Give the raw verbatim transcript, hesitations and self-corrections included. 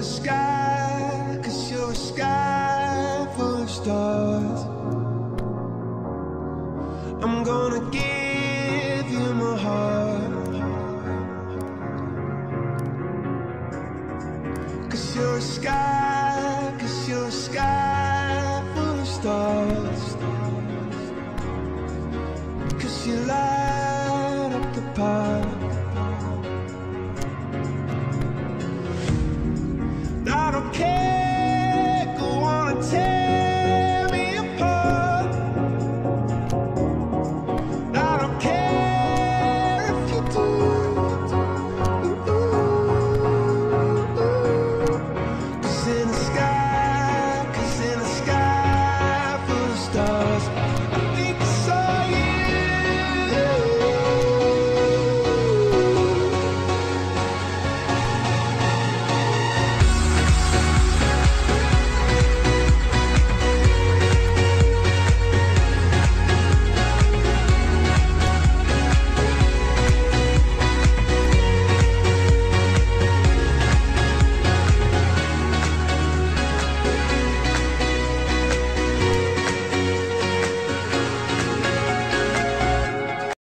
a sky, cause you're a sky full of stars. I'm gonna give you my heart, cause you're a sky, cause you're a sky full of stars. Cause you lie.